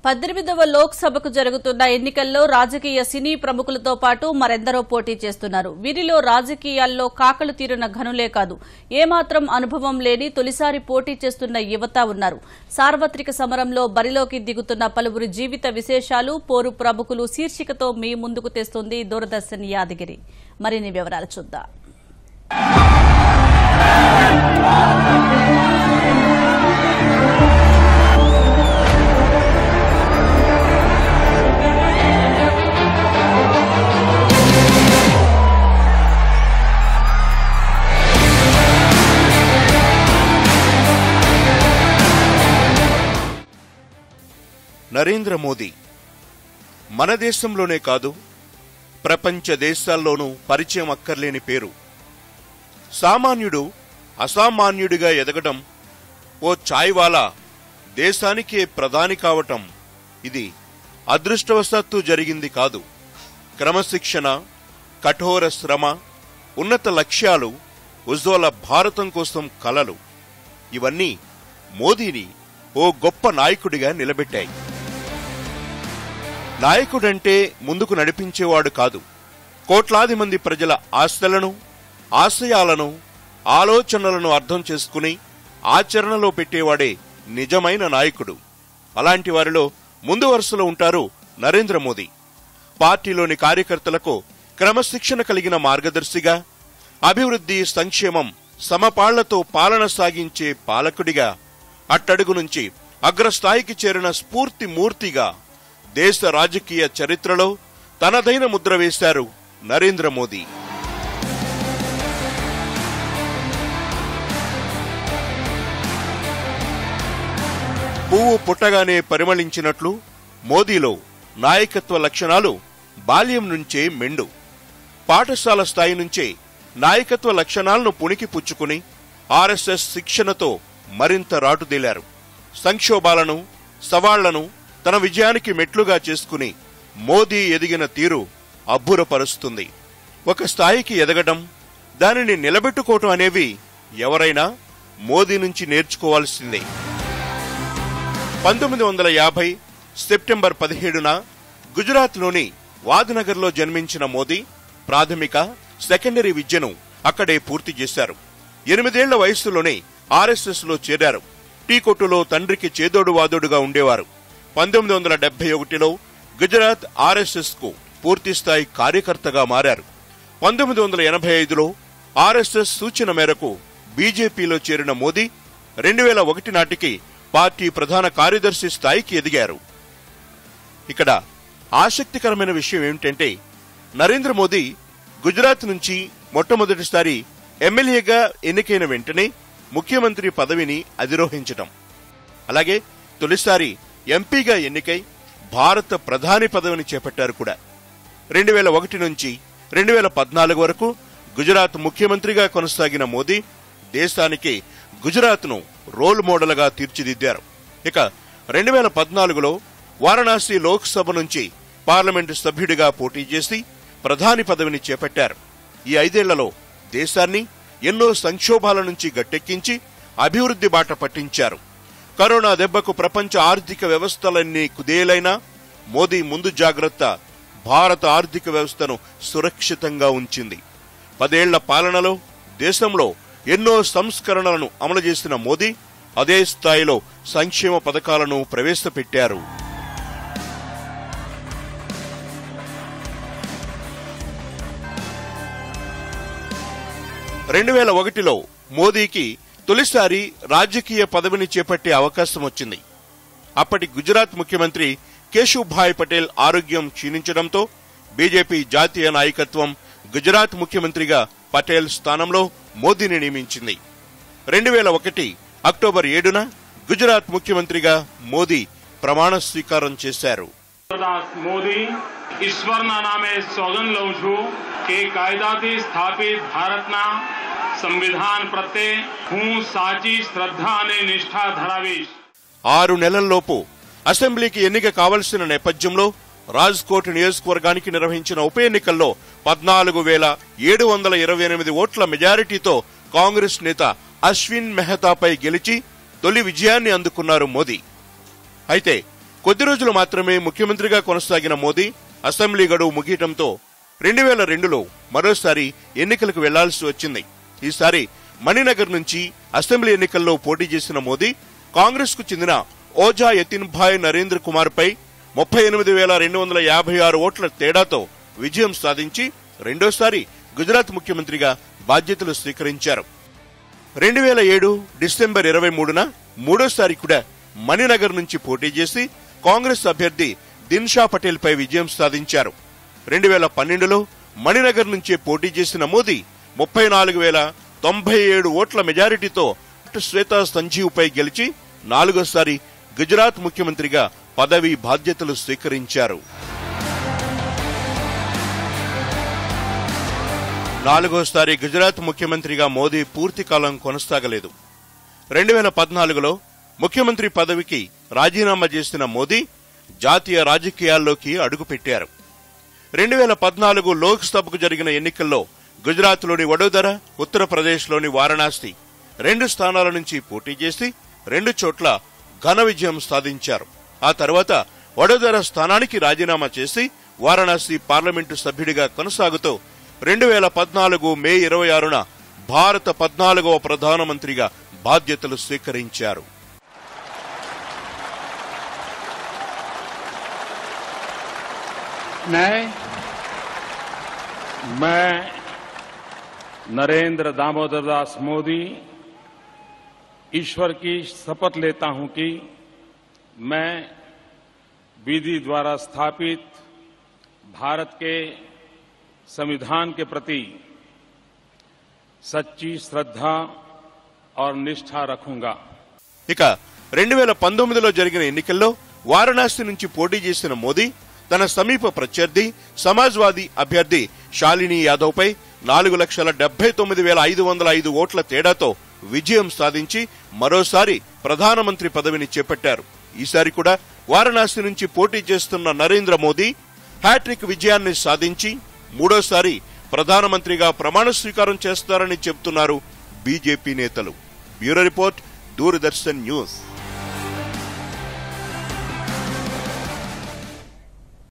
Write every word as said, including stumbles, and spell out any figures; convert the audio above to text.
పద్దెనిమిదవ లోక్సభకు జరుగుతున్న ఎన్నికల్లో రాజకీయ సినీ ప్రముఖులతో పాటు మరెందరో పోటీ చేస్తున్నారు. వీరిలో రాజకీయాల్లో కాకలు తీరిన ఘనులే కాదు, ఏమాత్రం అనుభవం లేని తొలిసారి పోటీ చేస్తున్న యువత ఉన్నారు. సార్వత్రిక సమరంలో బరిలోకి దిగుతున్న పలువురి జీవిత విశేషాలు, పోరు ప్రముఖులు శీర్షికతో మీ ముందుకు తెస్తుంది దూరదర్శన్ యాదగిరి. మరిన్ని వివరాలు చూద్దాం. నరేంద్ర మోదీ మన దేశంలోనే కాదు, ప్రపంచ దేశాల్లోనూ పరిచయం అక్కర్లేని పేరు. సామాన్యుడు అసామాన్యుడిగా ఎదగడం, ఓ ఛాయ్వాలా దేశానికే ప్రధాని కావటం ఇది అదృష్టవశాత్తు జరిగింది కాదు. క్రమశిక్షణ, కఠోర శ్రమ, ఉన్నత లక్ష్యాలు, ఉజ్వల భారతం కోసం కలలు ఇవన్నీ మోదీని ఓ గొప్ప నాయకుడిగా నిలబెట్టాయి. నాయకుడంటే ముందుకు నడిపించేవాడు కాదు, కోట్లాది మంది ప్రజల ఆశలను, ఆశయాలను, ఆలోచనలను అర్థం చేసుకుని ఆచరణలో పెట్టేవాడే నిజమైన నాయకుడు. అలాంటి వారిలో ముందు వరుసలో ఉంటారు నరేంద్ర మోదీ. పార్టీలోని కార్యకర్తలకు క్రమశిక్షణ కలిగిన మార్గదర్శిగా, అభివృద్ధి, సంక్షేమం సమపాళ్లతో పాలన సాగించే పాలకుడిగా, అట్టడుగు నుంచి అగ్రస్థాయికి చేరిన స్ఫూర్తి మూర్తిగా దేశ రాజకీయ చరిత్రలో తనదైన ముద్ర వేశారు నరేంద్ర మోదీ. పువ్వు పుట్టగానే పరిమళించినట్లు మోదీలో నాయకత్వ లక్షణాలు బాల్యం నుంచే మెండు. పాఠశాల స్థాయి నుంచే నాయకత్వ లక్షణాలను పుణికి పుచ్చుకుని ఆర్ఎస్ఎస్ శిక్షణతో మరింత రాటుదేలారు. సంక్షోభాలను, సవాళ్లను తన విజయానికి మెట్లుగా చేసుకుని మోదీ ఎదిగిన తీరు అబ్బురపరుస్తుంది. ఒక స్థాయికి ఎదగడం, దానిని నిలబెట్టుకోవటం అనేవి ఎవరైనా మోదీ నుంచి నేర్చుకోవాల్సిందే. పంతొమ్మిది వందల యాభై సెప్టెంబర్ పదిహేడున గుజరాత్లోని వాద్నగర్లో జన్మించిన మోదీ ప్రాథమిక, సెకండరీ విద్యను అక్కడే పూర్తి చేశారు. ఎనిమిదేళ్ల వయస్సులోనే ఆర్ఎస్ఎస్ లో చేరారు. టీ కొట్టులో తండ్రికి చేదోడు వాదోడుగా ఉండేవారు. పంతొమ్మిది వందల డెబ్బై ఒకటిలో గుజరాత్ ఆర్ఎస్ఎస్ కు పూర్తిస్థాయి కార్యకర్తగా మారారు. పంతొమ్మిది వందల ఎనభై ఐదులో ఆర్ఎస్ఎస్ సూచన మేరకు బీజేపీలో చేరిన మోదీ రెండు వేల ఒకటి నాటికి పార్టీ ప్రధాన కార్యదర్శి స్థాయికి ఎదిగారు. ఇక్కడ ఆసక్తికరమైన విషయం ఏమిటంటే, నరేంద్ర మోదీ గుజరాత్ నుంచి మొట్టమొదటిసారి ఎమ్మెల్యేగా ఎన్నికైన వెంటనే ముఖ్యమంత్రి పదవిని అధిరోహించటం, అలాగే తొలిసారి ఎంపీగా ఎన్నికై భారత ప్రధాని పదవిని చేపట్టారు కూడా. రెండు వేల ఒకటి నుంచి రెండు వేల పద్నాలుగు వరకు గుజరాత్ ముఖ్యమంత్రిగా కొనసాగిన మోదీ దేశానికి గుజరాత్ ను రోల్ మోడల్ గా తీర్చిదిద్దారు. ఇక రెండు వేల పద్నాలుగులో వారణాసి లోక్సభ నుంచి పార్లమెంటు సభ్యుడిగా పోటీ చేసి ప్రధాని పదవిని చేపట్టారు. ఈ ఐదేళ్లలో దేశాన్ని ఎన్నో సంక్షోభాల నుంచి గట్టెక్కించి అభివృద్ధి బాట పట్టించారు. కరోనా దెబ్బకు ప్రపంచ ఆర్థిక వ్యవస్థలన్నీ కుదేలైనా మోదీ ముందు జాగ్రత్త భారత ఆర్థిక వ్యవస్థను సురక్షితంగా ఉంచింది. పదేళ్ల పాలనలో దేశంలో ఎన్నో సంస్కరణలను అమలు చేసిన మోదీ అదే స్థాయిలో సంక్షేమ పథకాలను ప్రవేశపెట్టారు. రెండు వేల ఒకటిలో మోదీకి తొలిసారి రాజకీయ పదవిని చేపట్టే అవకాశం వచ్చింది. అప్పటి గుజరాత్ ముఖ్యమంత్రి కేశుభాయ్ పటేల్ ఆరోగ్యం క్షీణించడంతో బీజేపీ జాతీయ నాయకత్వం గుజరాత్ ముఖ్యమంత్రిగా పటేల్ స్థానంలో మోదీని నియమించింది. రెండు వేల ఒకటి అక్టోబర్ ఏడున గుజరాత్ ముఖ్యమంత్రిగా మోదీ ప్రమాణ స్వీకారం చేశారు. మోదీ ईश्वરના નામે સોગંદ લઉં છું કે કાયદાથી સ્થાપિત ભારતના સંવિધાન પ્રત્યે હું સાચી શ્રદ્ધા અને નિષ્ઠા ધરાવીશ. ఆరు నెలల్లోపు అసెంబ్లీకి ఎన్నిక కావలసిన నేపథ్యంలో రాజ్కోట్ నియోజకవర్గానికి నిర్వహించిన ఉప ఎన్నికల్లో పద్నాలుగు వేల ఏడు వందల ఇరవై ఎనిమిది ఓట్ల మెజారిటీతో కాంగ్రెస్ నేత అశ్విన్ మెహతాపై గెలిచి తొలి విజయాన్ని అందుకున్నారు మోదీ. అయితే కొద్ది రోజులు మాత్రమే ముఖ్యమంత్రిగా కొనసాగిన మోదీ అసెంబ్లీ గడువు ముగియటంతో రెండు వేల రెండులో మరోసారి ఎన్నికలకు వెళ్లాల్సి వచ్చింది. ఈసారి మణినగర్ నుంచి అసెంబ్లీ ఎన్నికల్లో పోటీ చేసిన మోదీ కాంగ్రెస్ కు చెందిన ఓజా యతిన్ భాయ్ నరేంద్ర కుమార్ పై ముప్పై ఎనిమిది వేల రెండు వందల యాభై ఆరు ఓట్ల తేడాతో విజయం సాధించి రెండోసారి గుజరాత్ ముఖ్యమంత్రిగా బాధ్యతలు స్వీకరించారు. రెండు వేల ఏడు డిసెంబర్ ఇరవై మూడున మూడోసారి కూడా మణినగర్ నుంచి పోటీ చేసి కాంగ్రెస్ అభ్యర్థి దిన్షా పటేల్ పై విజయం సాధించారు. రెండు వేల పన్నెండులో మణినగర్ నుంచే పోటీ చేసిన మోదీ ముప్పై నాలుగు వేల తొంభై ఏడు ఓట్ల మెజారిటీతో శ్వేతా సంజీవ్ పై గెలిచి నాలుగోసారి గుజరాత్ ముఖ్యమంత్రిగా పదవి బాధ్యతలు స్వీకరించారు. నాలుగోసారి గుజరాత్ ముఖ్యమంత్రిగా మోదీ పూర్తికాలం కొనసాగలేదు. రెండు వేల పద్నాలుగులో ముఖ్యమంత్రి పదవికి రాజీనామా చేసిన మోదీ జాతీయ రాజకీయాల్లోకి అడుగుపెట్టారు. రెండు వేల పద్నాలుగు లోక్ సభకు జరిగిన ఎన్నికల్లో గుజరాత్లోని వడోదర, ఉత్తరప్రదేశ్లోని వారణాసి రెండు స్థానాల నుంచి పోటీ చేసి రెండు చోట్ల ఘన విజయం సాధించారు. ఆ తర్వాత వడోదర స్థానానికి రాజీనామా చేసి వారణాసి పార్లమెంటు సభ్యుడిగా కొనసాగుతూ రెండు వేల పద్నాలుగు మే ఇరవై ఆరున భారత పద్నాలుగవ ప్రధానమంత్రిగా బాధ్యతలు స్వీకరించారు. मैं नरेंद्र दामोदर दास मोदी ईश्वर की शपथ लेता हूं कि मैं विधि द्वारा स्थापित भारत के संविधान के प्रति सच्ची श्रद्धा और निष्ठा रखूंगा. ఇక రెండు వేల పంతొమ్మిదిలో జరిగిన ఎన్నికల్లో వారణాసి నుంచి పోటీ చేసిన మోదీ తన సమీప ప్రత్యర్థి సమాజ్వాదీ అభ్యర్థి శాలిని యాదవ్ పై నాలుగు లక్షల డెబ్బై తొమ్మిది వేల ఐదు వందల ఐదు ఓట్ల తేడాతో విజయం సాధించి మరోసారి ప్రధానమంత్రి పదవిని చేపట్టారు. ఈసారి కూడా వారణాసి నుంచి పోటీ చేస్తున్న నరేంద్ర మోదీ హ్యాట్రిక్ విజయాన్ని సాధించి మూడోసారి ప్రధానమంత్రిగా ప్రమాణ స్వీకారం చేస్తారని చెబుతున్నారు బీజేపీ నేతలు. Bureau report, Doordarshan news.